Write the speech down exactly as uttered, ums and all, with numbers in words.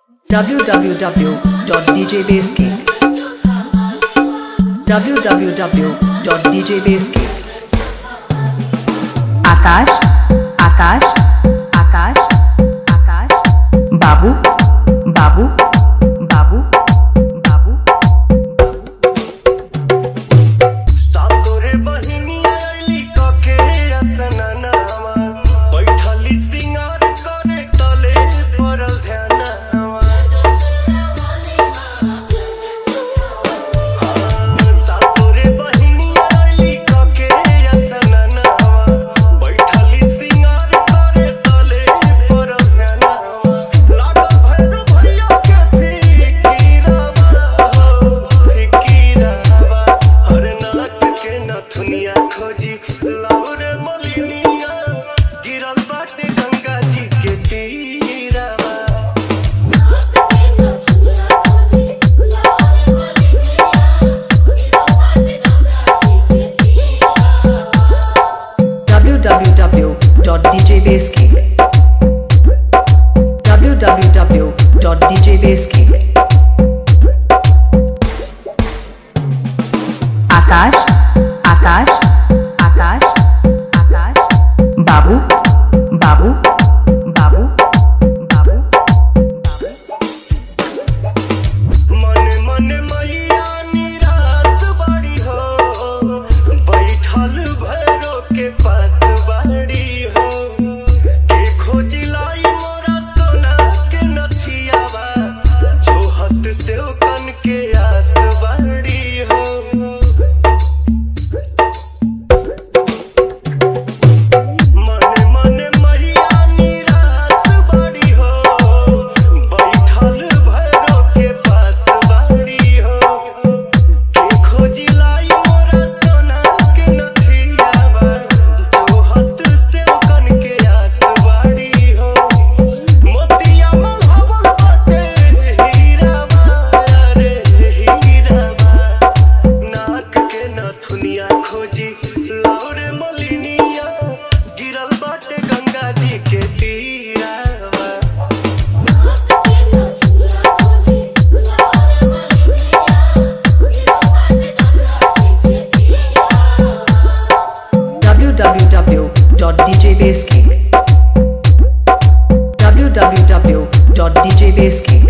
w w w dot d j bass geek w w w dot d j bass geek Akash Akash Akash Akash बाबू बाबू बाबू बाबू सातो रे बहिनिया आइली कके असननावा बैठली सिंगार करे तले परल ध्यानवा सातो रे बहिनिया आइली कके असननावा बैठली सिंगार करे तले परल ध्यानवा लागल भैरो भैया के फिकीरावा फिकीरावा हर नाक के नथुनिया खोजी लाउरे मलिनिया गिरल बाटे गंगा जी के तीरावा w w w dot d j bass geek w w w dot d j bass geek Akash Akash Akash Akash बाबू बाबू बाबू बाबू मन मन मैया निराश बाड़ी हो बैठल भैरो के पास बाड़ी हो के खोजी लाई मोरा सोना के नथियावा जो हत से कन के आस बाड़ी हो मन मन मैया निराश बाड़ी हो बैठल भैरो के पास बाड़ी हो के खोजी लाई मोरा सोना के नथियावा जो हत से कन के आस बाड़ी हो मोतिया मलहबल बाटे हीरावा रे हीरावा नाक के नथुनिया खोजी लाउरे मलिनिया गिरल बाटे गंगा जी के तीरावा w w w dot d j bass geek w w w dot d j bass geek